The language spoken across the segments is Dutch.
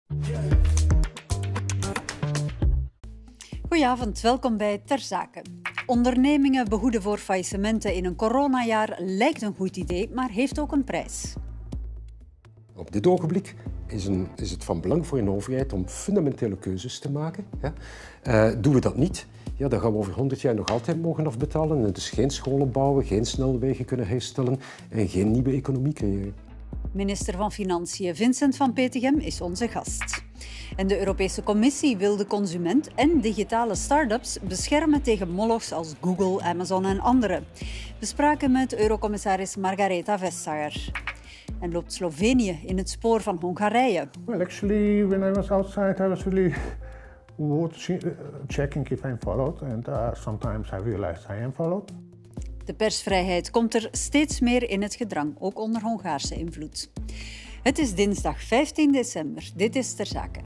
Goedenavond, welkom bij Ter Zake. Ondernemingen behoeden voor faillissementen in een coronajaar lijkt een goed idee, maar heeft ook een prijs. Op dit ogenblik is het van belang voor een overheid om fundamentele keuzes te maken. Doen we dat niet, dan gaan we over 100 jaar nog altijd mogen afbetalen en dus geen scholen bouwen, geen snelwegen kunnen herstellen en geen nieuwe economie creëren. Minister van Financiën Vincent van Petegem is onze gast. En de Europese Commissie wil de consument en digitale start-ups beschermen tegen molochs als Google, Amazon en anderen. We spraken met Eurocommissaris Margareta Vestager. En loopt Slovenië in het spoor van Hongarije? Well, actually, when I was outside, I was really checking if I'm followed, and sometimes I realized I am followed. De persvrijheid komt er steeds meer in het gedrang, ook onder Hongaarse invloed. Het is dinsdag 15 december. Dit is Ter Zake.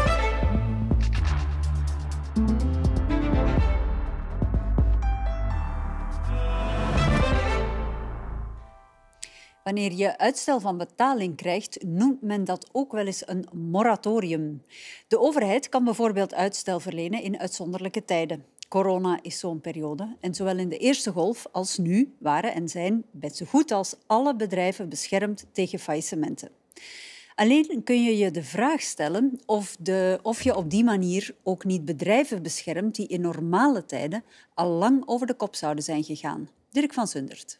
Wanneer je uitstel van betaling krijgt, noemt men dat ook wel eens een moratorium. De overheid kan bijvoorbeeld uitstel verlenen in uitzonderlijke tijden. Corona is zo'n periode en zowel in de eerste golf als nu waren en zijn best zo goed als alle bedrijven beschermd tegen faillissementen. Alleen kun je je de vraag stellen of je op die manier ook niet bedrijven beschermt die in normale tijden al lang over de kop zouden zijn gegaan. Dirk van Sundert.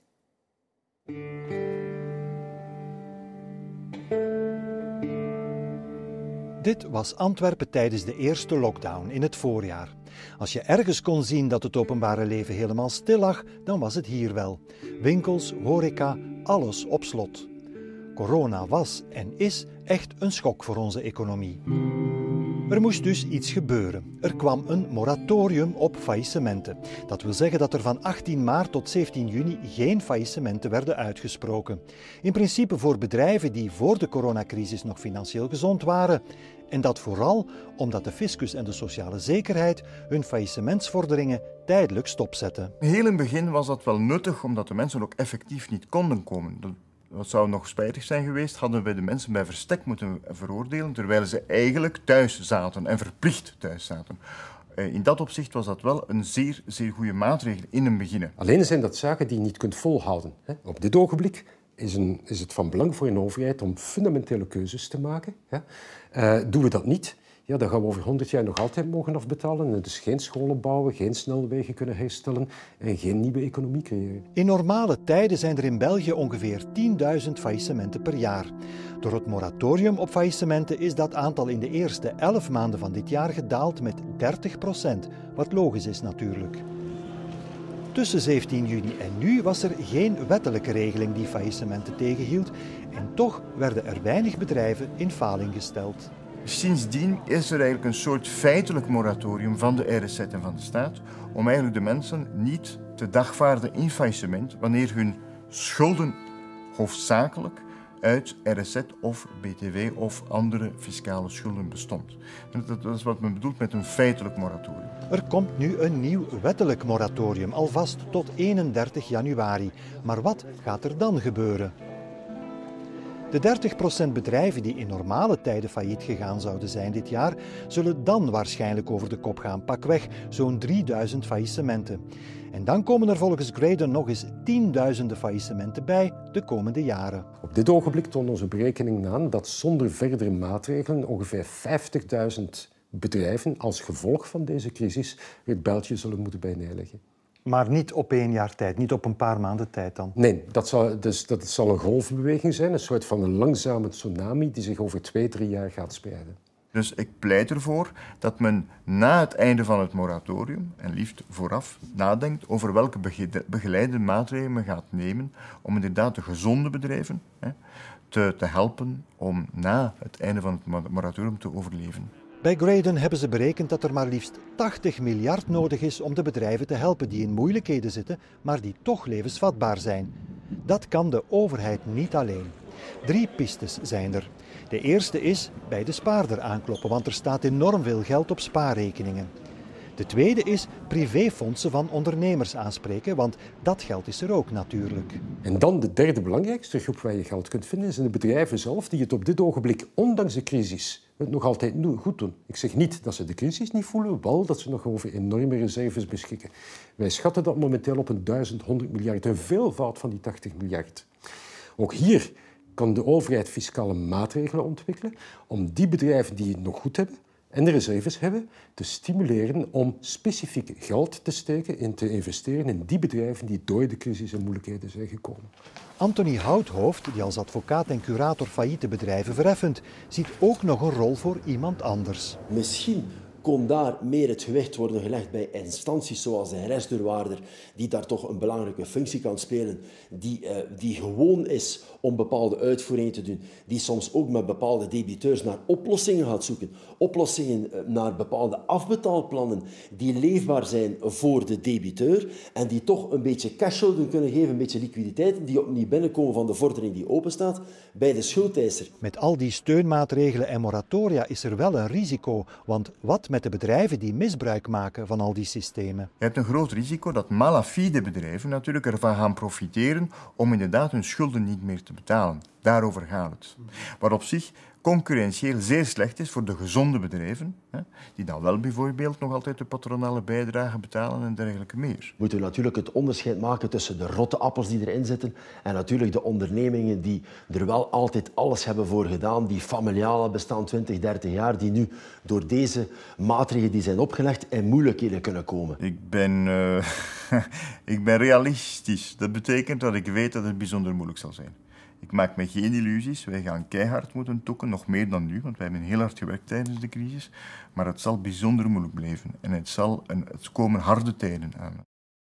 Dit was Antwerpen tijdens de eerste lockdown in het voorjaar. Als je ergens kon zien dat het openbare leven helemaal stil lag, dan was het hier wel. Winkels, horeca, alles op slot. Corona was en is echt een schok voor onze economie. Er moest dus iets gebeuren. Er kwam een moratorium op faillissementen. Dat wil zeggen dat er van 18 maart tot 17 juni geen faillissementen werden uitgesproken. In principe voor bedrijven die voor de coronacrisis nog financieel gezond waren. En dat vooral omdat de fiscus en de sociale zekerheid hun faillissementsvorderingen tijdelijk stopzetten. Heel in het begin was dat wel nuttig, omdat de mensen ook effectief niet konden komen. Dat zou nog spijtig zijn geweest, hadden wij de mensen bij verstek moeten veroordelen, terwijl ze eigenlijk thuis zaten en verplicht thuis zaten. In dat opzicht was dat wel een zeer, zeer goede maatregel in het begin. Alleen zijn dat zaken die je niet kunt volhouden. Op dit ogenblik is het van belang voor een overheid om fundamentele keuzes te maken. Doen we dat niet, dan gaan we over 100 jaar nog altijd mogen afbetalen en dus geen scholen bouwen, geen snelwegen kunnen herstellen en geen nieuwe economie creëren. In normale tijden zijn er in België ongeveer 10.000 faillissementen per jaar. Door het moratorium op faillissementen is dat aantal in de eerste 11 maanden van dit jaar gedaald met 30%, wat logisch is natuurlijk. Tussen 17 juni en nu was er geen wettelijke regeling die faillissementen tegenhield en toch werden er weinig bedrijven in faling gesteld. Sindsdien is er eigenlijk een soort feitelijk moratorium van de RZ en van de staat om eigenlijk de mensen niet te dagvaarden in faillissement wanneer hun schulden hoofdzakelijk uit RZ of BTW of andere fiscale schulden bestond. Dat is wat men bedoelt met een feitelijk moratorium. Er komt nu een nieuw wettelijk moratorium, alvast tot 31 januari. Maar wat gaat er dan gebeuren? De 30% bedrijven die in normale tijden failliet gegaan zouden zijn dit jaar, zullen dan waarschijnlijk over de kop gaan, pakweg zo'n 3000 faillissementen. En dan komen er volgens Graydon nog eens tienduizenden faillissementen bij de komende jaren. Op dit ogenblik toont onze berekening aan dat zonder verdere maatregelen ongeveer 50.000 bedrijven als gevolg van deze crisis het bijltje zullen moeten bijneerleggen. Maar niet op 1 jaar tijd, niet op een paar maanden tijd dan? Nee, dat zal een golfbeweging zijn, een soort van een langzame tsunami die zich over 2-3 jaar gaat spreiden. Dus ik pleit ervoor dat men na het einde van het moratorium, en liefst vooraf, nadenkt over welke begeleidende maatregelen men gaat nemen om inderdaad de gezonde bedrijven te helpen om na het einde van het moratorium te overleven. Bij Graydon hebben ze berekend dat er maar liefst 80 miljard nodig is om de bedrijven te helpen die in moeilijkheden zitten, maar die toch levensvatbaar zijn. Dat kan de overheid niet alleen. 3 pistes zijn er. De eerste is bij de spaarder aankloppen, want er staat enorm veel geld op spaarrekeningen. De tweede is privéfondsen van ondernemers aanspreken, want dat geld is er ook natuurlijk. En dan de derde belangrijkste groep waar je geld kunt vinden, zijn de bedrijven zelf die het op dit ogenblik, ondanks de crisis, het nog altijd goed doen. Ik zeg niet dat ze de crisis niet voelen, wel dat ze nog over enorme reserves beschikken. Wij schatten dat momenteel op 1100 miljard, een veelvoud van die 80 miljard. Ook hier kan de overheid fiscale maatregelen ontwikkelen om die bedrijven die het nog goed hebben en de reserves hebben, te stimuleren om specifiek geld te steken en te investeren in die bedrijven die door de crisis en moeilijkheden zijn gekomen. Anthony Houthoofd, die als advocaat en curator failliete bedrijven verheffend, ziet ook nog een rol voor iemand anders. Misschien kon daar meer het gewicht worden gelegd bij instanties zoals de restdeurwaarder, die daar toch een belangrijke functie kan spelen, die gewoon is om bepaalde uitvoeringen te doen, die soms ook met bepaalde debiteurs naar oplossingen gaat zoeken. Oplossingen naar bepaalde afbetaalplannen die leefbaar zijn voor de debiteur en die toch een beetje cash zouden kunnen geven, een beetje liquiditeit, die opnieuw binnenkomen van de vordering die openstaat bij de schuldeiser. Met al die steunmaatregelen en moratoria is er wel een risico, want wat met de bedrijven die misbruik maken van al die systemen? Je hebt een groot risico dat malafide bedrijven natuurlijk ervan gaan profiteren om inderdaad hun schulden niet meer te betalen. Daarover gaat het. Wat op zich concurrentieel zeer slecht is voor de gezonde bedrijven, die dan wel bijvoorbeeld nog altijd de patronale bijdrage betalen en dergelijke meer. Moeten we natuurlijk het onderscheid maken tussen de rotte appels die erin zitten en natuurlijk de ondernemingen die er wel altijd alles hebben voor gedaan, die familiale bestaan 20, 30 jaar, die nu door deze maatregelen die zijn opgelegd in moeilijkheden kunnen komen. Ik ben realistisch. Dat betekent dat ik weet dat het bijzonder moeilijk zal zijn. Ik maak me geen illusies. Wij gaan keihard moeten tokken, nog meer dan nu, want wij hebben heel hard gewerkt tijdens de crisis. Maar het zal bijzonder moeilijk blijven en het komen harde tijden aan.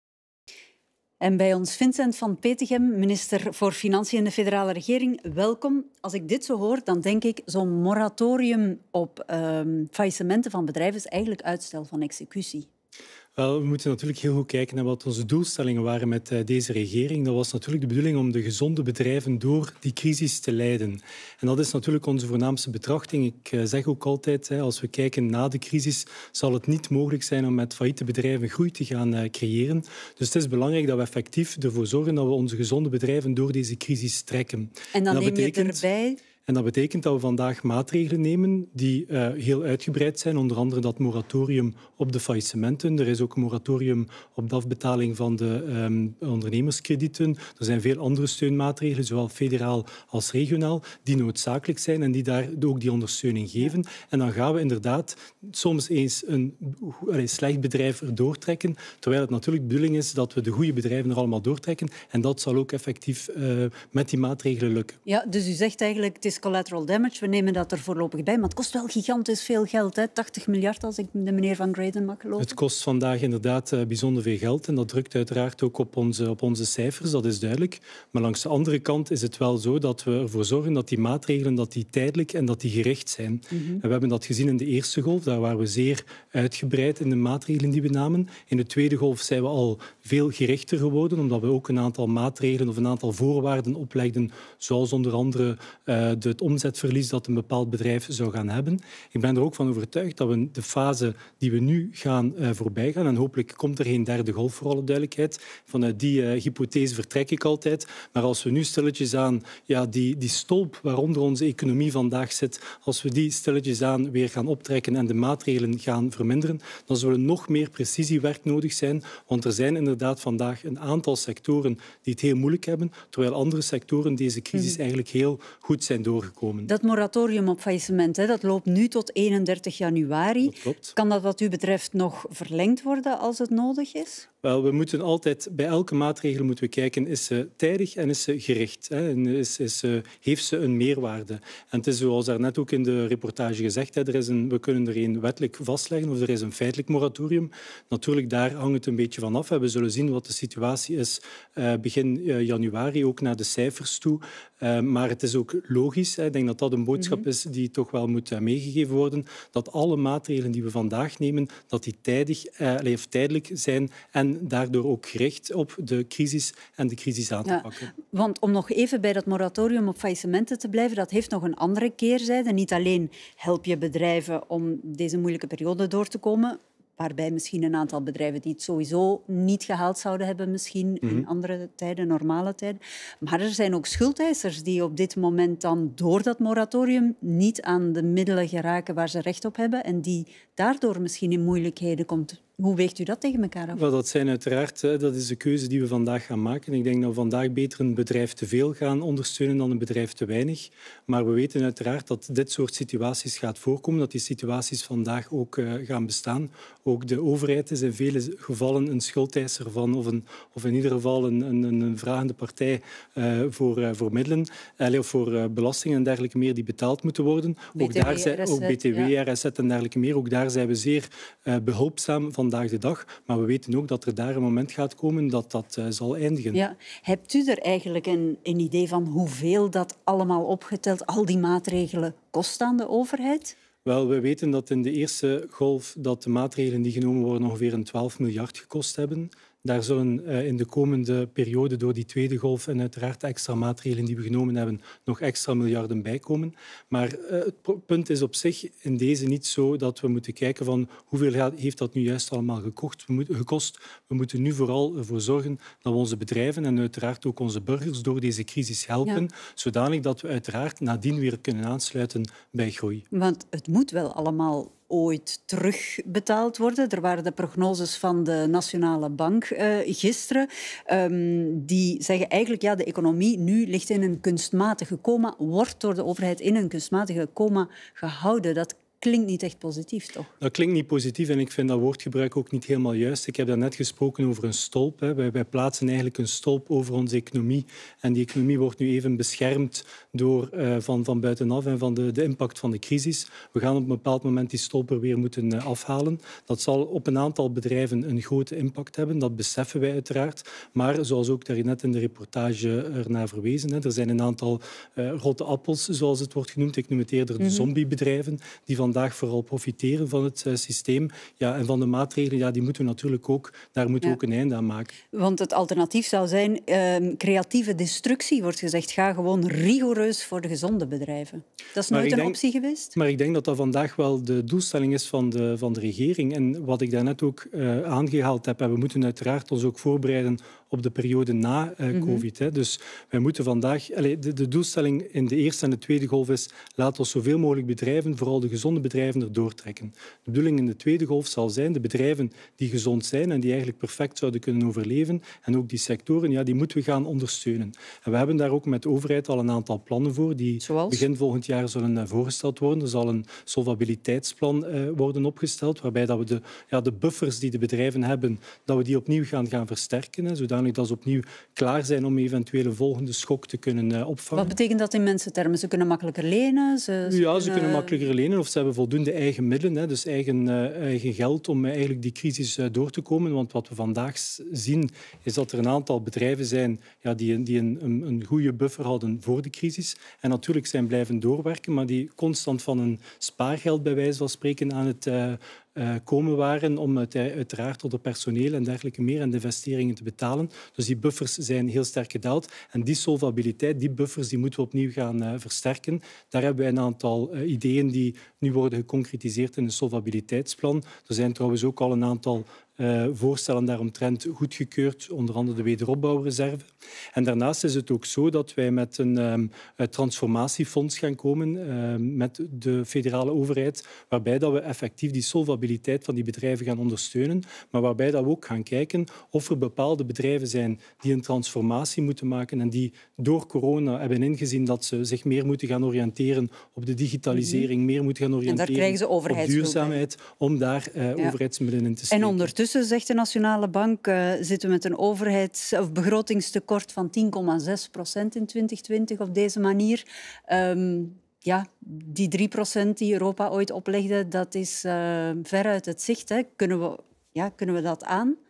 En bij ons Vincent van Petegem, minister voor Financiën in de federale regering. Welkom. Als ik dit zo hoor, dan denk ik zo'n moratorium op faillissementen van bedrijven is eigenlijk uitstel van executie. Wel, we moeten natuurlijk heel goed kijken naar wat onze doelstellingen waren met deze regering. Dat was natuurlijk de bedoeling om de gezonde bedrijven door die crisis te leiden. En dat is natuurlijk onze voornaamste betrachting. Ik zeg ook altijd, als we kijken na de crisis, zal het niet mogelijk zijn om met failliete bedrijven groei te gaan creëren. Dus het is belangrijk dat we effectief ervoor zorgen dat we onze gezonde bedrijven door deze crisis trekken. En dan neem je erbij... En dat betekent dat we vandaag maatregelen nemen die heel uitgebreid zijn. Onder andere dat moratorium op de faillissementen. Er is ook een moratorium op de afbetaling van de ondernemerskredieten. Er zijn veel andere steunmaatregelen, zowel federaal als regionaal, die noodzakelijk zijn en die daar ook die ondersteuning geven. Ja. En dan gaan we inderdaad soms eens een slecht bedrijf erdoor trekken, terwijl het natuurlijk de bedoeling is dat we de goede bedrijven er allemaal doortrekken. En dat zal ook effectief met die maatregelen lukken. Ja, dus u zegt eigenlijk, het is collateral damage. We nemen dat er voorlopig bij, maar het kost wel gigantisch veel geld. Hè? 80 miljard, als ik de meneer Van Graden mag geloven. Het kost vandaag inderdaad bijzonder veel geld en dat drukt uiteraard ook op onze cijfers, dat is duidelijk. Maar langs de andere kant is het wel zo dat we ervoor zorgen dat die maatregelen dat die tijdelijk en dat die gericht zijn. Mm-hmm. En we hebben dat gezien in de eerste golf, daar waren we zeer uitgebreid in de maatregelen die we namen. In de tweede golf zijn we al veel gerichter geworden, omdat we ook een aantal maatregelen of een aantal voorwaarden oplegden, zoals onder andere het omzetverlies dat een bepaald bedrijf zou gaan hebben. Ik ben er ook van overtuigd dat we de fase die we nu gaan voorbij gaan, en hopelijk komt er geen derde golf voor alle duidelijkheid, vanuit die hypothese vertrek ik altijd, maar als we nu stilletjes aan die stolp waaronder onze economie vandaag zit, als we die stilletjes aan weer gaan optrekken en de maatregelen gaan verminderen, dan zullen nog meer precisiewerk nodig zijn, want er zijn inderdaad vandaag een aantal sectoren die het heel moeilijk hebben, terwijl andere sectoren deze crisis eigenlijk heel goed zijn doorgekomen. Dat moratorium op faillissement, dat loopt nu tot 31 januari. Dat klopt. Kan dat wat u betreft nog verlengd worden als het nodig is? Wel, we moeten altijd, bij elke maatregel moeten we kijken, is ze tijdig en is ze gericht? Hè? En heeft ze een meerwaarde? En het is zoals daarnet ook in de reportage gezegd, we kunnen er een wettelijk vastleggen of er is een feitelijk moratorium. Natuurlijk, daar hangt het een beetje van af. We zullen zien wat de situatie is begin januari, ook naar de cijfers toe. Maar het is ook logisch, ik denk dat dat een boodschap is die toch wel moet meegegeven worden, dat alle maatregelen die we vandaag nemen, dat die tijdelijk zijn en daardoor ook gericht op de crisis en de crisis aan te pakken. Want om nog even bij dat moratorium op faillissementen te blijven, dat heeft nog een andere keerzijde. Niet alleen help je bedrijven om deze moeilijke periode door te komen, waarbij misschien een aantal bedrijven die het sowieso niet gehaald zouden hebben, misschien in andere tijden, normale tijden. Maar er zijn ook schuldeisers die op dit moment dan door dat moratorium niet aan de middelen geraken waar ze recht op hebben en die daardoor misschien in moeilijkheden komt. Hoe weegt u dat tegen elkaar af? Wel, dat zijn uiteraard, dat is de keuze die we vandaag gaan maken. Ik denk dat we vandaag beter een bedrijf te veel gaan ondersteunen dan een bedrijf te weinig. Maar we weten uiteraard dat dit soort situaties gaat voorkomen, dat die situaties vandaag ook gaan bestaan. Ook de overheid is in vele gevallen een schuldeiser van, of in ieder geval een vragende partij voor middelen, of voor belastingen en dergelijke meer die betaald moeten worden. Ook BTW, RSZ en dergelijke meer. Ook daar zijn we zeer behulpzaam vandaag de dag. Maar we weten ook dat er daar een moment gaat komen dat zal eindigen. Ja. Hebt u er eigenlijk een idee van hoeveel dat allemaal opgeteld, al die maatregelen, kost aan de overheid? Wel, we weten dat in de eerste golf dat de maatregelen die genomen worden ongeveer een 12 miljard gekost hebben. Daar zullen in de komende periode door die tweede golf en uiteraard de extra maatregelen die we genomen hebben nog extra miljarden bijkomen. Maar het punt is op zich in deze niet zo dat we moeten kijken van hoeveel heeft dat nu juist allemaal gekost. We moeten nu vooral ervoor zorgen dat we onze bedrijven en uiteraard ook onze burgers door deze crisis helpen, zodanig dat we uiteraard nadien weer kunnen aansluiten bij groei. Want het moet wel allemaal ooit terugbetaald worden. Er waren de prognoses van de Nationale Bank gisteren. Die zeggen eigenlijk de economie nu ligt in een kunstmatige coma, wordt door de overheid in een kunstmatige coma gehouden. Dat klinkt niet echt positief, toch? Dat klinkt niet positief en ik vind dat woordgebruik ook niet helemaal juist. Ik heb daarnet gesproken over een stolp. Wij plaatsen eigenlijk een stolp over onze economie. En die economie wordt nu even beschermd van buitenaf en van de impact van de crisis. We gaan op een bepaald moment die stolp er weer moeten afhalen. Dat zal op een aantal bedrijven een grote impact hebben. Dat beseffen wij uiteraard. Maar zoals ook daarnet in de reportage ernaar verwezen, er zijn een aantal rotte appels, zoals het wordt genoemd. Ik noem het eerder de zombiebedrijven, die vandaag vooral profiteren van het systeem. Ja, en van de maatregelen, die moeten we natuurlijk ook, daar moeten we ook een einde aan maken. Want het alternatief zou zijn creatieve destructie, wordt gezegd. Ga gewoon rigoureus voor de gezonde bedrijven. Dat is nooit een optie geweest? Maar ik denk dat dat vandaag wel de doelstelling is van de regering. En wat ik daarnet ook aangehaald heb, en we moeten uiteraard ons ook voorbereiden op de periode na COVID. Dus wij moeten vandaag... De doelstelling in de eerste en de tweede golf is laat ons zoveel mogelijk bedrijven, vooral de gezonde bedrijven, erdoor trekken. De bedoeling in de tweede golf zal zijn de bedrijven die gezond zijn en die eigenlijk perfect zouden kunnen overleven en ook die sectoren, die moeten we gaan ondersteunen. En we hebben daar ook met de overheid al een aantal plannen voor die begin volgend jaar zullen voorgesteld worden. Er zal een solvabiliteitsplan worden opgesteld waarbij dat we de buffers die de bedrijven hebben, dat we die opnieuw gaan versterken, zodanig dat ze opnieuw klaar zijn om eventuele volgende schok te kunnen opvangen. Wat betekent dat in mensentermen? Ze kunnen makkelijker lenen? Ze kunnen makkelijker lenen of ze hebben voldoende eigen middelen, dus eigen geld om eigenlijk die crisis door te komen. Want wat we vandaag zien is dat er een aantal bedrijven zijn die een goede buffer hadden voor de crisis en natuurlijk zijn blijven doorwerken, maar die constant van een spaargeld bij wijze van spreken aan het komen waren om uiteraard tot het personeel en dergelijke meer en de investeringen te betalen. Dus die buffers zijn heel sterk gedaald. En die solvabiliteit, die buffers, die moeten we opnieuw gaan versterken. Daar hebben wij een aantal ideeën die nu worden geconcretiseerd in een solvabiliteitsplan. Er zijn trouwens ook al een aantal voorstellen daaromtrent goedgekeurd, onder andere de wederopbouwreserve. En daarnaast is het ook zo dat wij met een transformatiefonds gaan komen met de federale overheid, waarbij dat we effectief die solvabiliteit van die bedrijven gaan ondersteunen, maar waarbij dat we ook gaan kijken of er bepaalde bedrijven zijn die een transformatie moeten maken en die door corona hebben ingezien dat ze zich meer moeten gaan oriënteren op de digitalisering, meer moeten gaan oriënteren op duurzaamheid, om daar overheidsmiddelen in te steken. En ondertussen, zegt de Nationale Bank, zitten we met een begrotingstekort van 10,6% in 2020 op deze manier. Die 3% die Europa ooit oplegde, dat is ver uit het zicht. Hè. Kunnen we dat aan?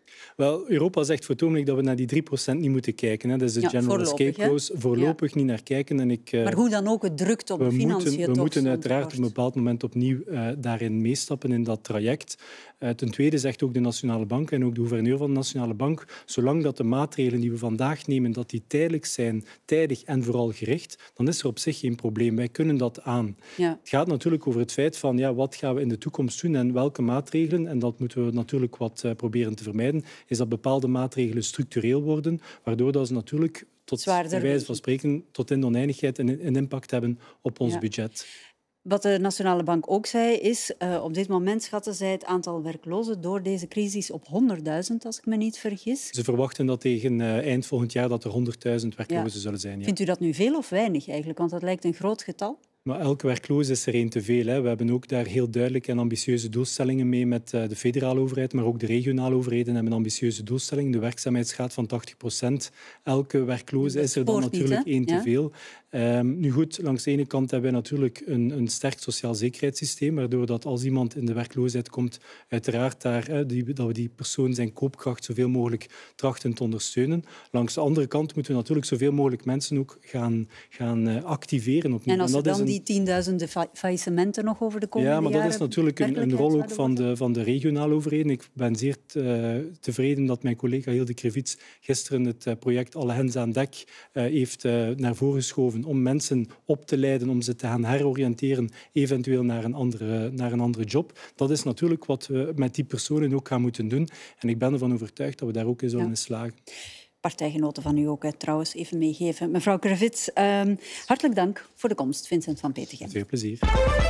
Wel, Europa zegt voor het ogenblik dat we naar die 3% niet moeten kijken. Hè. Dat is de general escape clause. Voorlopig niet naar kijken. En maar hoe dan ook, het drukt op de financiën. We moeten uiteraard op een bepaald moment opnieuw daarin meestappen in dat traject. Ten tweede zegt ook de Nationale Bank en ook de gouverneur van de Nationale Bank, zolang dat de maatregelen die we vandaag nemen, dat die tijdelijk zijn, tijdig en vooral gericht, dan is er op zich geen probleem. Wij kunnen dat aan. Ja. Het gaat natuurlijk over het feit van wat gaan we in de toekomst doen en welke maatregelen, en dat moeten we natuurlijk wat proberen te vermijden, is dat bepaalde maatregelen structureel worden, waardoor dat ze natuurlijk tot bij wijze van spreken tot in de oneindigheid een impact hebben op ons budget. Wat de Nationale Bank ook zei is, op dit moment schatten zij het aantal werklozen door deze crisis op 100.000, als ik me niet vergis. Ze verwachten dat tegen eind volgend jaar dat er 100.000 werklozen zullen zijn. Ja. Vindt u dat nu veel of weinig eigenlijk? Want dat lijkt een groot getal. Maar elke werkloze is er één te veel. Hè. We hebben ook daar heel duidelijke en ambitieuze doelstellingen mee met de federale overheid, maar ook de regionale overheden hebben ambitieuze doelstellingen. De werkzaamheidsgraad van 80%. Elke werkloze is er dan natuurlijk één te veel. Nu goed, langs de ene kant hebben wij natuurlijk een sterk sociaal zekerheidssysteem, waardoor dat als iemand in de werkloosheid komt, uiteraard dat we die persoon zijn koopkracht zoveel mogelijk trachten te ondersteunen. Langs de andere kant moeten we natuurlijk zoveel mogelijk mensen ook gaan activeren opnieuw. En als er dan die tienduizenden faillissementen nog over de komende jaren... Ja, maar dat is natuurlijk een rol ook van de regionale overheden. Ik ben zeer tevreden dat mijn collega Hilde Krevits gisteren het project Alle Hens aan Dek heeft naar voren geschoven om mensen op te leiden, om ze te gaan heroriënteren, eventueel naar een andere job. Dat is natuurlijk wat we met die personen ook gaan moeten doen. En ik ben ervan overtuigd dat we daar ook in zullen slagen. Partijgenoten van u ook trouwens even meegeven. Mevrouw Krevits, hartelijk dank voor de komst. Vincent van Petegem. Veel plezier.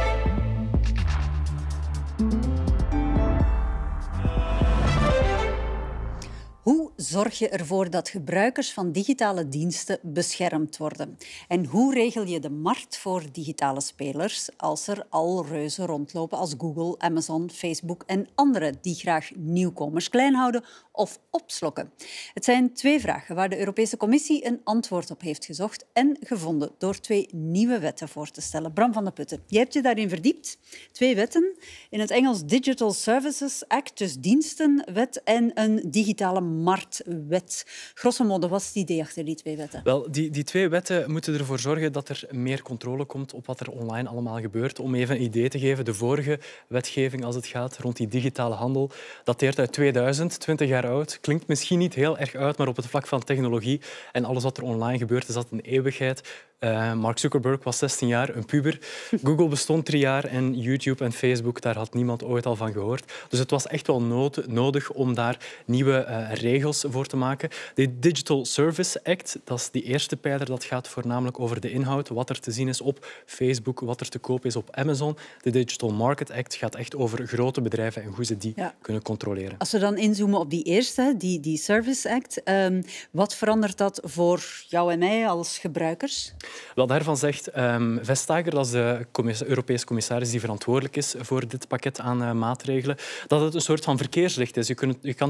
Hoe zorg je ervoor dat gebruikers van digitale diensten beschermd worden? En hoe regel je de markt voor digitale spelers als er al reuzen rondlopen als Google, Amazon, Facebook en anderen die graag nieuwkomers klein houden of opslokken? Het zijn 2 vragen waar de Europese Commissie een antwoord op heeft gezocht en gevonden door 2 nieuwe wetten voor te stellen. Bram van de Putten, jij hebt je daarin verdiept. 2 wetten, in het Engels Digital Services Act, dus dienstenwet, en een digitale marktwet. Grosso modo, wat is het idee achter die 2 wetten? Wel, die 2 wetten moeten ervoor zorgen dat er meer controle komt op wat er online allemaal gebeurt. Om even een idee te geven, de vorige wetgeving als het gaat rond die digitale handel dateert uit 2000, 20 jaar oud. Klinkt misschien niet heel erg uit, maar op het vlak van technologie en alles wat er online gebeurt, is dat een eeuwigheid. Mark Zuckerberg was 16 jaar, een puber. Google bestond 3 jaar en YouTube en Facebook, daar had niemand ooit al van gehoord. Dus het was echt wel nodig om daar nieuwe regels voor te maken. De Digital Service Act, dat is die eerste pijler, dat gaat voornamelijk over de inhoud, wat er te zien is op Facebook, wat er te koop is op Amazon. De Digital Market Act gaat echt over grote bedrijven en hoe ze die kunnen controleren. Als we dan inzoomen op die eerste, die Service Act, wat verandert dat voor jou en mij als gebruikers? Wel, daarvan zegt Vestager, dat is de Europese commissaris die verantwoordelijk is voor dit pakket aan maatregelen, dat het een soort van verkeerslicht is.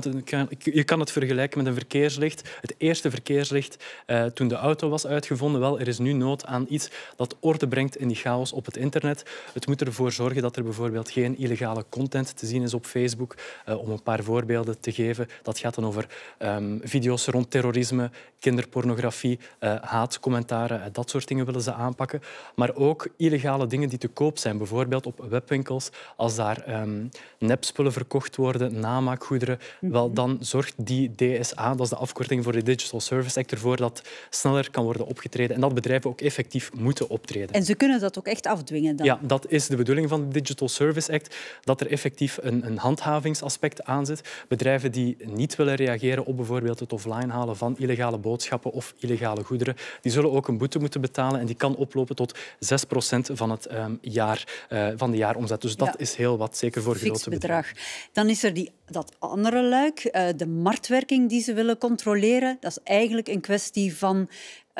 Je kan het vergelijken met een verkeerslicht. Het eerste verkeerslicht toen de auto was uitgevonden. Wel, er is nu nood aan iets dat orde brengt in die chaos op het internet. Het moet ervoor zorgen dat er bijvoorbeeld geen illegale content te zien is op Facebook. Om een paar voorbeelden te geven. Dat gaat dan over video's rond terrorisme, kinderpornografie, haatcommentaren, dat soort dingen willen ze aanpakken. Maar ook illegale dingen die te koop zijn. Bijvoorbeeld op webwinkels. Als daar nepspullen verkocht worden, namaakgoederen, wel, dan zorgt die DSA, dat is de afkorting voor de Digital Service Act, ervoor dat sneller kan worden opgetreden en dat bedrijven ook effectief moeten optreden. En ze kunnen dat ook echt afdwingen dan? Ja, dat is de bedoeling van de Digital Service Act, dat er effectief een handhavingsaspect aan zit. Bedrijven die niet willen reageren op bijvoorbeeld het offline halen van illegale boodschappen of illegale goederen, die zullen ook een boete moeten betalen en die kan oplopen tot 6% van het van de jaaromzet. Dus dat is heel wat, zeker voor grote bedrijven. Dan is er dat andere luik, de marktwerking die ze willen controleren. Dat is eigenlijk een kwestie van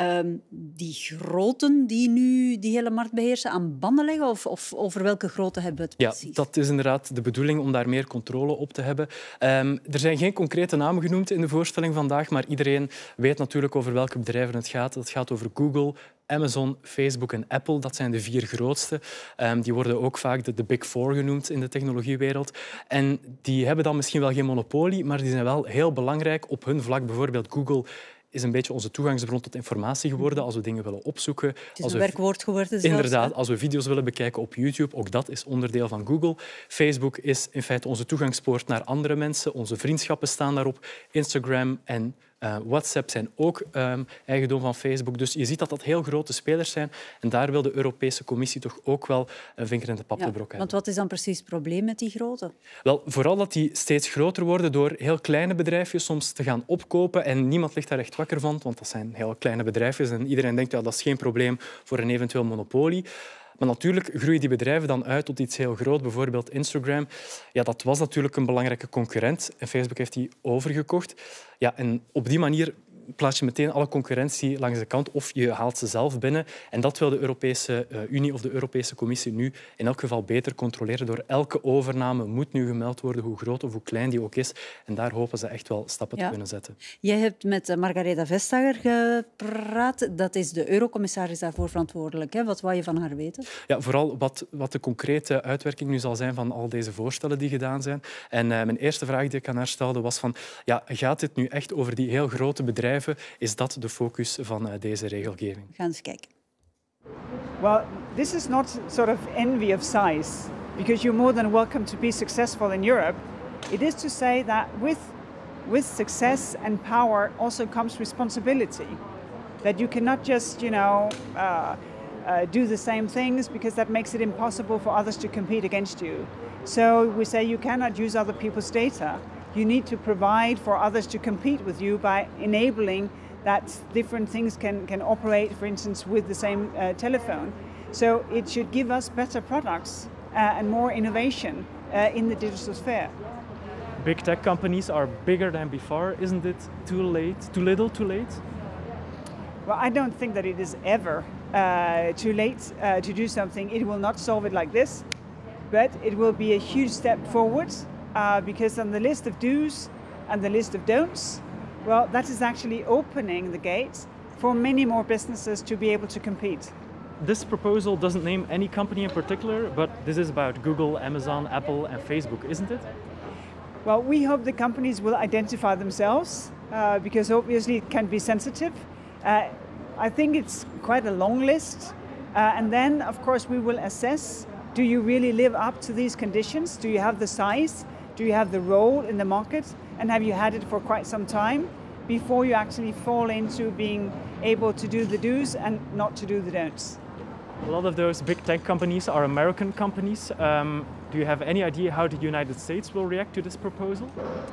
die groten die nu die hele markt beheersen aan banden leggen? Of over welke grootte hebben we het precies? Ja, dat is inderdaad de bedoeling om daar meer controle op te hebben. Er zijn geen concrete namen genoemd in de voorstelling vandaag, maar iedereen weet natuurlijk over welke bedrijven het gaat. Het gaat over Google, Amazon, Facebook en Apple, dat zijn de 4 grootste. Die worden ook vaak de Big Four genoemd in de technologiewereld. En die hebben dan misschien wel geen monopolie, maar die zijn wel heel belangrijk op hun vlak. Bijvoorbeeld Google is een beetje onze toegangsbron tot informatie geworden als we dingen willen opzoeken. Het is een werkwoord geworden zelfs. Inderdaad, als we video's willen bekijken op YouTube, ook dat is onderdeel van Google. Facebook is in feite onze toegangspoort naar andere mensen. Onze vriendschappen staan daarop. Instagram en WhatsApp zijn ook eigendom van Facebook. Dus je ziet dat dat heel grote spelers zijn. En daar wil de Europese Commissie toch ook wel een vinger in de pap te brok hebben. Want wat is dan precies het probleem met die grote? Wel, vooral dat die steeds groter worden door heel kleine bedrijfjes soms te gaan opkopen. En niemand ligt daar echt wakker van, want dat zijn heel kleine bedrijfjes. En iedereen denkt dat is geen probleem voor een eventueel monopolie. Maar natuurlijk groeien die bedrijven dan uit tot iets heel groot. Bijvoorbeeld Instagram. Ja, dat was natuurlijk een belangrijke concurrent. En Facebook heeft die overgekocht. Ja, en op die manier plaats je meteen alle concurrentie langs de kant of je haalt ze zelf binnen. En dat wil de Europese Unie of de Europese Commissie nu in elk geval beter controleren. Door elke overname moet nu gemeld worden, hoe groot of hoe klein die ook is. En daar hopen ze echt wel stappen te kunnen zetten. Jij hebt met Margaretha Vestager gepraat. Dat is de eurocommissaris daarvoor verantwoordelijk. Hè? Wat wou je van haar weten? Ja, vooral wat de concrete uitwerking nu zal zijn van al deze voorstellen die gedaan zijn. En mijn eerste vraag die ik aan haar stelde was van, ja, gaat dit nu echt over die heel grote bedrijven? Is dat de focus van deze regelgeving? Gaan eens kijken. Well, this is not sort of envy of size, because you're more than welcome to be successful in Europe. It is to say that with success and power also comes responsibility. That you cannot just, do the same things, because that makes it impossible for others to compete against you. So we say you cannot use other people's data. You need to provide for others to compete with you by enabling that different things can operate, for instance, with the same telephone. So it should give us better products and more innovation in the digital sphere. Big tech companies are bigger than before. Isn't it too late, too little, too late? Well, I don't think that it is ever too late to do something. It will not solve it like this, but it will be a huge step forward. Because on the list of do's and the list of don'ts, well, that is actually opening the gates for many more businesses to be able to compete. This proposal doesn't name any company in particular, but this is about Google, Amazon, Apple and Facebook, isn't it? Well, we hope the companies will identify themselves because obviously it can be sensitive. I think it's quite a long list. And then, of course, we will assess, do you really live up to these conditions? Do you have the size? Do you have the role in the market? And have you had it for quite some time before you actually fall into being able to do the do's and not to do the don'ts? A lot of those big tech companies are American companies. Do you have any idea how the United States will react to this proposal?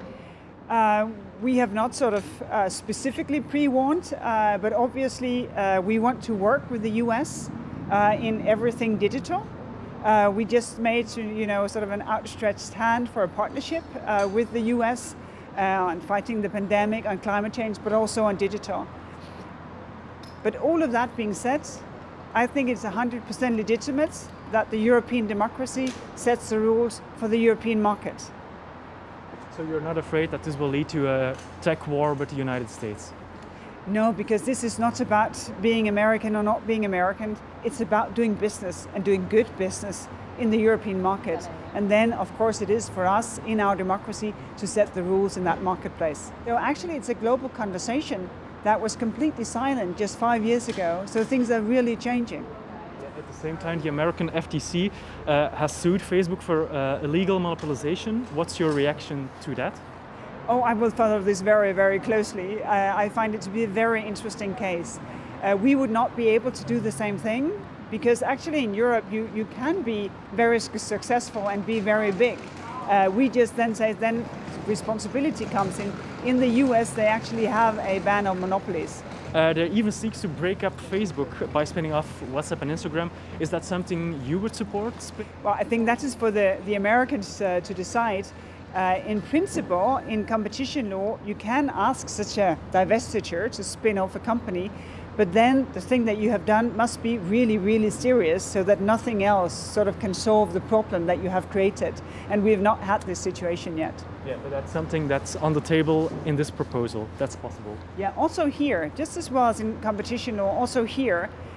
We have not sort of specifically pre-warned, but obviously we want to work with the US in everything digital. We just made, sort of an outstretched hand for a partnership with the US on fighting the pandemic, on climate change, but also on digital. But all of that being said, I think it's 100% legitimate that the European democracy sets the rules for the European market. So you're not afraid that this will lead to a tech war with the United States? No, because this is not about being American or not being American. It's about doing business and doing good business in the European market. And then, of course, it is for us in our democracy to set the rules in that marketplace. So actually, it's a global conversation that was completely silent just 5 years ago. So things are really changing. At the same time, the American FTC has sued Facebook for illegal monopolization. What's your reaction to that? Oh, I will follow this very, very closely. I find it to be a very interesting case. We would not be able to do the same thing because actually in Europe you can be very successful and be very big. We just then say then responsibility comes in. In the US they actually have a ban on monopolies. There even seeks to break up Facebook by spinning off WhatsApp and Instagram. Is that something you would support? Well, I think that is for the Americans to decide. In principle, in competition law, you can ask such a divestiture to spin off a company, but then the thing that you have done must be really, really serious so that nothing else sort of can solve the problem that you have created. And we have not had this situation yet. Yeah, but that's something that's on the table in this proposal. That's possible. Yeah, also here, just as well as in competition law, also here,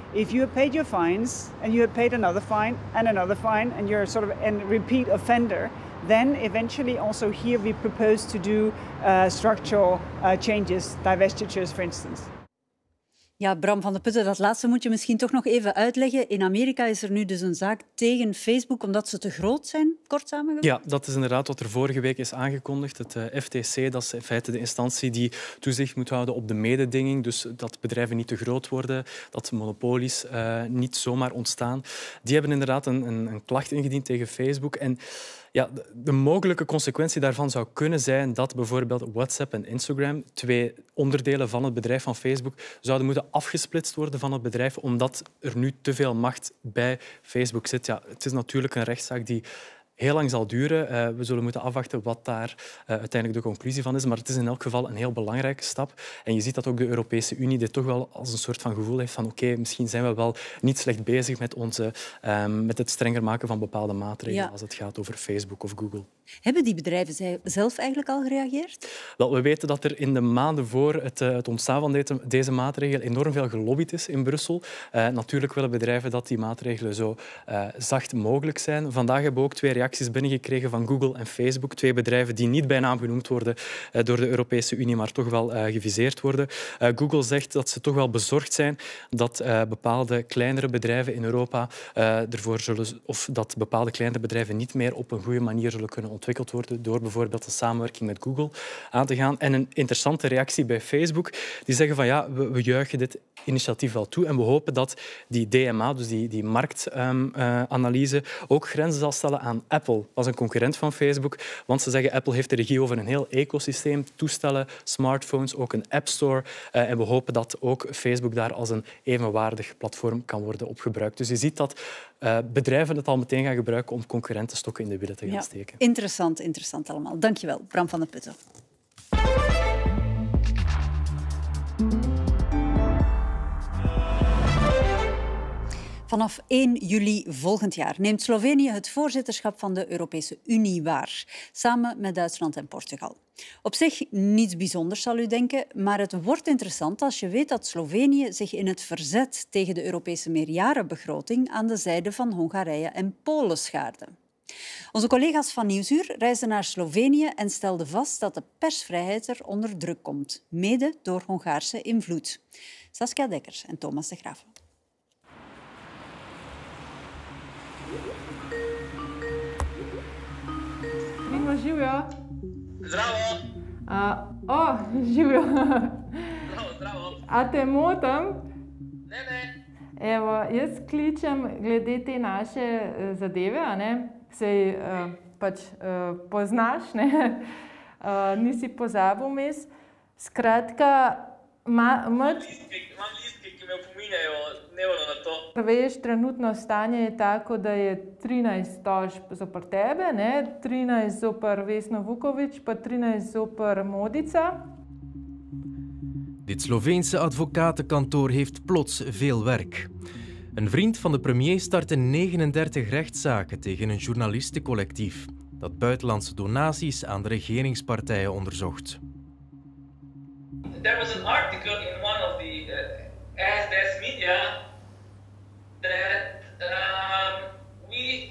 If you have paid your fines and you have paid another fine and another fine and you're sort of a repeat offender, then eventually also here we propose to do structural changes, divestitures for instance. Ja, Bram van de Putten, dat laatste moet je misschien toch nog even uitleggen. In Amerika is er nu dus een zaak tegen Facebook omdat ze te groot zijn, kort samengevat? Ja, dat is inderdaad wat er vorige week is aangekondigd. Het FTC, dat is in feite de instantie die toezicht moet houden op de mededinging. Dus dat bedrijven niet te groot worden, dat monopolies niet zomaar ontstaan. Die hebben inderdaad een klacht ingediend tegen Facebook. En ja, de mogelijke consequentie daarvan zou kunnen zijn dat bijvoorbeeld WhatsApp en Instagram, 2 onderdelen van het bedrijf van Facebook, zouden moeten afgesplitst worden van het bedrijf omdat er nu te veel macht bij Facebook zit. Ja, het is natuurlijk een rechtszaak die heel lang zal duren. We zullen moeten afwachten wat daar uiteindelijk de conclusie van is. Maar het is in elk geval een heel belangrijke stap. En je ziet dat ook de Europese Unie dit toch wel als een soort van gevoel heeft van oké, misschien zijn we wel niet slecht bezig met het strenger maken van bepaalde maatregelen als het gaat over Facebook of Google. Hebben die bedrijven zelf eigenlijk al gereageerd? Wel, we weten dat er in de maanden voor het ontstaan van deze maatregel enorm veel gelobbyd is in Brussel. Natuurlijk willen bedrijven dat die maatregelen zo zacht mogelijk zijn. Vandaag hebben we ook 2 reacties binnengekregen van Google en Facebook. 2 bedrijven die niet bij naam genoemd worden door de Europese Unie, maar toch wel geviseerd worden. Google zegt dat ze toch wel bezorgd zijn dat bepaalde kleinere bedrijven in Europa dat bepaalde kleinere bedrijven niet meer op een goede manier zullen kunnen ontwikkeld worden door bijvoorbeeld de samenwerking met Google aan te gaan. En een interessante reactie bij Facebook. Die zeggen van ja, we juichen dit initiatief wel toe en we hopen dat die DMA, dus die marktanalyse, ook grenzen zal stellen aan Apple als een concurrent van Facebook. Want ze zeggen Apple heeft de regie over een heel ecosysteem, toestellen, smartphones, ook een App Store. En we hopen dat ook Facebook daar als een evenwaardig platform kan worden opgebruikt. Dus je ziet dat bedrijven het al meteen gaan gebruiken om concurrentenstokken in de wielen te gaan steken. Interessant allemaal. Dank je wel, Bram van de Putten. Vanaf 1 juli volgend jaar neemt Slovenië het voorzitterschap van de Europese Unie waar, samen met Duitsland en Portugal. Op zich niets bijzonders, zal u denken, maar het wordt interessant als je weet dat Slovenië zich in het verzet tegen de Europese meerjarenbegroting aan de zijde van Hongarije en Polen schaarde. Onze collega's van Nieuwsuur reisden naar Slovenië en stelden vast dat de persvrijheid er onder druk komt, mede door Hongaarse invloed. Saskia Dekkers en Thomas de Graaf. Živijo. Zdravo. Živijo. Zdravo. A te motim? Ne. Evo, jaz kličem glede te naše zadeve, a ne? Sej poznaš, ne? Nisi pozabil vmes. Skratka, Imam listke, ki me opominjajo dnevno na to. Veš, trenutno stanje je tako, da je 13 tožb zoper tebe, ne? 13 zoper Vesno Vuković, pa 13 zoper Modica. Dit Sloveense advocatenkantoor heeft plots veel werk. Een vriend van de premier startte 39 rechtszaken tegen een journalistencollectief dat buitenlandse donaties aan de regeringspartijen onderzocht. There was an article in one of the SDS media that we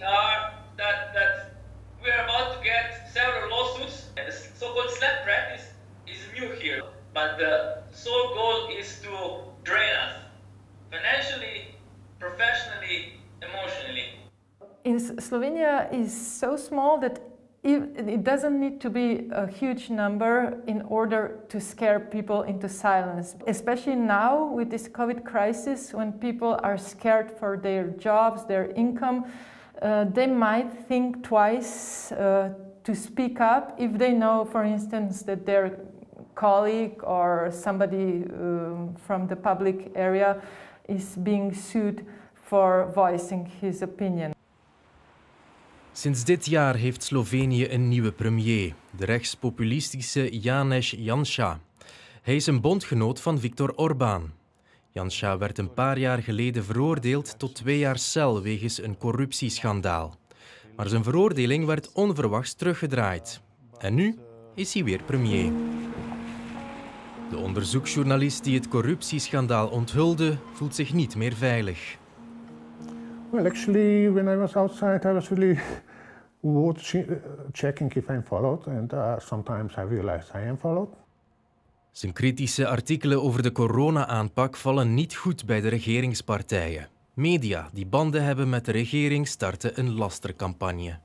are about to get several lawsuits. And the so-called slap practice is new here, but the sole goal is to drain us financially, professionally, emotionally. In Slovenia is so small that it doesn't need to be a huge number in order to scare people into silence. Especially now with this COVID crisis, when people are scared for their jobs, their income, they might think twice to speak up if they know, for instance, that their colleague or somebody from the public area is being sued for voicing his opinion. Sinds dit jaar heeft Slovenië een nieuwe premier, de rechtspopulistische Janez Janša. Hij is een bondgenoot van Viktor Orbán. Janša werd een paar jaar geleden veroordeeld tot 2 jaar cel wegens een corruptieschandaal. Maar zijn veroordeling werd onverwachts teruggedraaid. En nu is hij weer premier. De onderzoeksjournalist die het corruptieschandaal onthulde, voelt zich niet meer veilig. Well, actually, when I was outside, I was really checking if I'm followed, and sometimes I realized I am followed. Zijn kritische artikelen over de corona-aanpak vallen niet goed bij de regeringspartijen. Media die banden hebben met de regering starten een lastercampagne.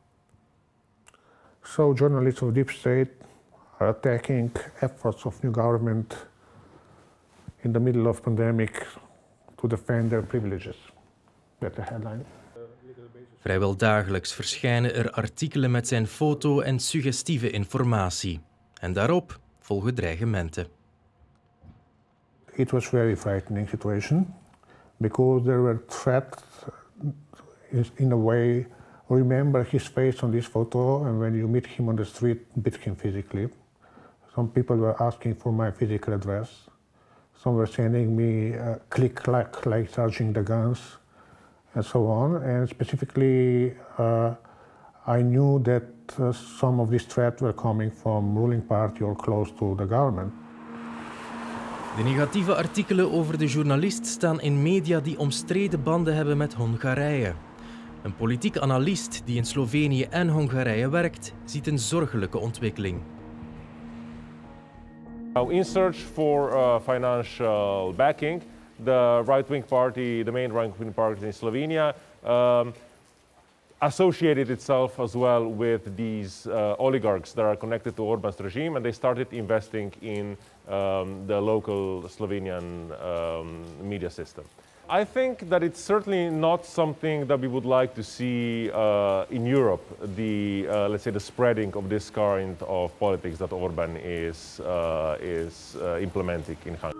So journalists of deep state are attacking efforts of new government in the middle of pandemic to defend their privileges. That's the headline. Vrijwel dagelijks verschijnen er artikelen met zijn foto en suggestieve informatie. En daarop volgen dreigementen. It was a very frightening situation because there were threats in a way. Remember his face on this photo, and when you meet him on the street, beat him physically. Some people were asking for my physical address. Some were sending me click like charging the guns, and so on. And specifically, I knew that some of these threats were coming from ruling party or close to the government. De negatieve artikelen over de journalist staan in media die omstreden banden hebben met Hongarije. Een politiek analist die in Slovenië en Hongarije werkt, ziet een zorgelijke ontwikkeling. Now, in search for financial backing, the right-wing party, the main right-wing party in Slovenia, associated itself as well with these oligarchs that are connected to Orban's regime, and they started investing in the local Slovenian media system. I think that it's certainly not something that we would like to see in Europe, let's say the spreading of this kind of politics that Orban is implementing in Hungary.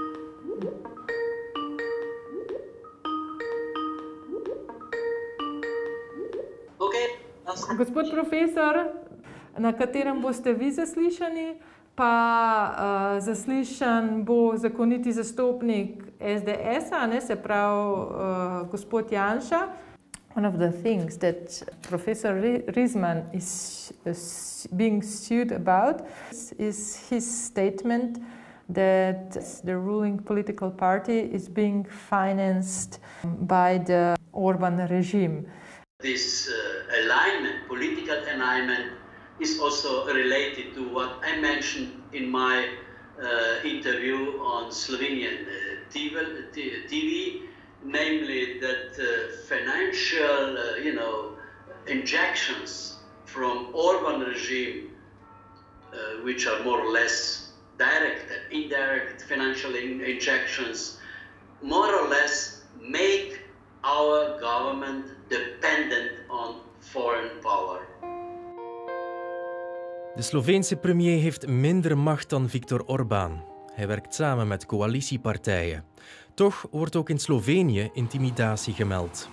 Gospod profesor, na katerem boste vi zaslišani, pa zaslišan bo zakoniti zastopnik SDS-a, se pravi gospod Janša. One of the things that Professor Rizman is being sued about is his statement that the ruling political party is being financed by the Orban regime. This alignment, political alignment, is also related to what I mentioned in my interview on Slovenian TV, namely that financial, injections from Orban regime, which are more or less direct and indirect financial injections, more or less make our government dependent on foreign power. De Sloveense premier heeft minder macht dan Viktor Orbán. Hij werkt samen met coalitiepartijen. Toch wordt ook in Slovenië intimidatie gemeld.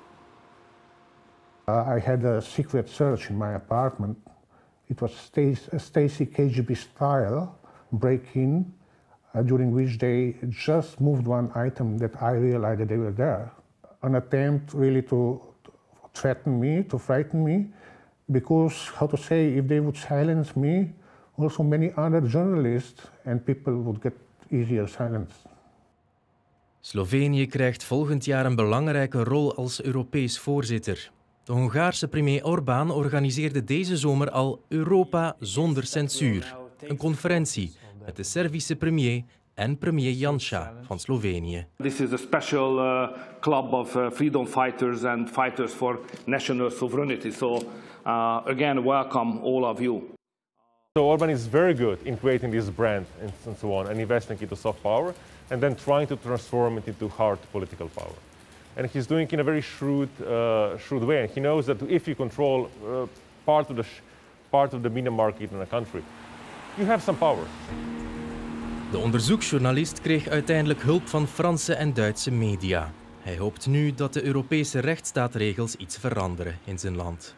I had a secret search in my apartment. It was Stasi KGB style break-in, during which they just moved one item that I realized that they were there. An attempt really to threaten me, to frighten me, because, how to say, if they would silence me, also many other journalists and people would get easier silenced. Slovenië krijgt volgend jaar een belangrijke rol als Europees voorzitter. De Hongaarse premier Orbán organiseerde deze zomer al Europa zonder censuur. Een conferentie met de Servische premier en premier Janša van Slovenië. This is a special club of freedom fighters and fighters for national sovereignty. So again, welcome all of you. So Orban is very good in creating this brand and so on, and investing into soft power, and then trying to transform it into hard political power. And he's doing it in a very shrewd way. And he knows that if you control part of the media market in a country, you have some power. De onderzoeksjournalist kreeg uiteindelijk hulp van Franse en Duitse media. Hij hoopt nu dat de Europese rechtsstaatregels iets veranderen in zijn land.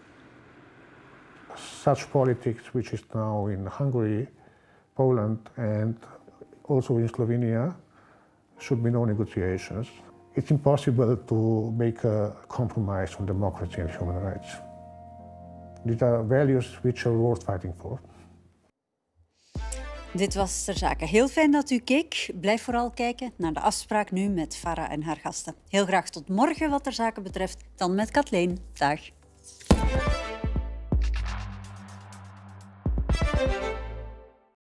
Such politics, which is now in Hungary, Poland, and also in Slovenia, should be no negotiations. It's impossible to make a compromise on democracy and human rights. These are values which are worth fighting for. Dit was Ter Zake. Heel fijn dat u keek. Blijf vooral kijken naar de afspraak nu met Farah en haar gasten. Heel graag tot morgen wat Ter Zake betreft, dan met Kathleen. Dag.